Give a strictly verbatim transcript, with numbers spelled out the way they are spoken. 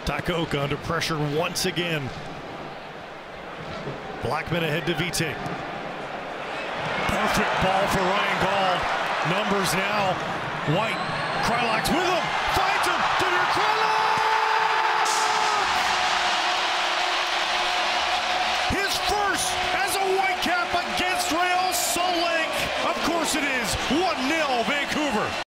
Takaoka under pressure once again. Blackman ahead to Vite. Perfect ball for Ryan Gauld. Numbers now. White. Kreilach's with him. Finds him. Damir Kreilach! His first